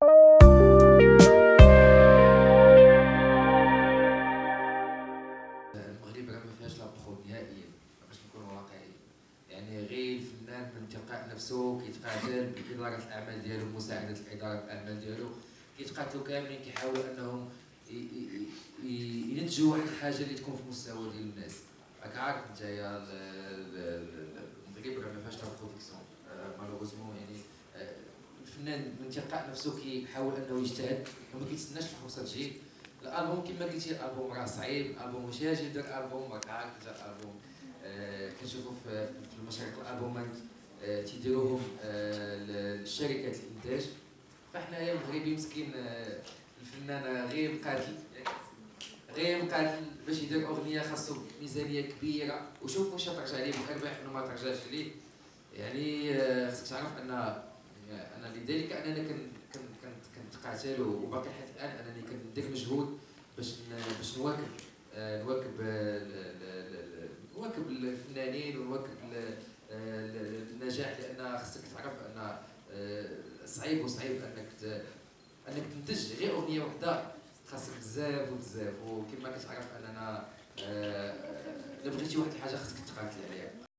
المغرب راه ما فيهاش لا بخود نهائيا باش نكونوا واقعيين. يعني غير الفنان من تلقاء نفسه كيتقاتل بإدارة الأعمال ديالو، مساعدة الإدارة الأعمال ديالو، كيتقاتلوا كاملين كيحاولوا أنهم ينتجوا واحد الحاجة اللي تكون في المستوى ديال الناس. راك عارف نتايا المغرب راه ما فيهاش لا برودكسيون مالوغوزمون. يعني الفنان من تلقاء نفسه كيحاول انه يجتهد وما كيتسناش الفرصه تجي. الالبوم كما قلتي الالبوم راه صعيب، الالبوم ماشي اجي يدير البوم، راك عارف انت الالبوم كنشوفوا في المشاريع الالبومات تيديروهم الشركات الانتاج. فاحنايا المغربي مسكين الفنان غير مقاتل باش يدير اغنيه خاصو ميزانيه كبيره، وشوف واش ترجع ليه بالارباح ولا ما ترجعش ليه. يعني خصك تعرف ان لذلك اننا كنتقاتل وباقي حتى الان انني كندير مجهود باش نواكب الفنانين ونواكب النجاح، لان خصك تعرف ان صعيب انك تنتج غير اغنيه وحده، خاصك بزاف وبزاف. وكما كتعرف اننا الا بغيتي واحد الحاجه خصك تقاتل عليها.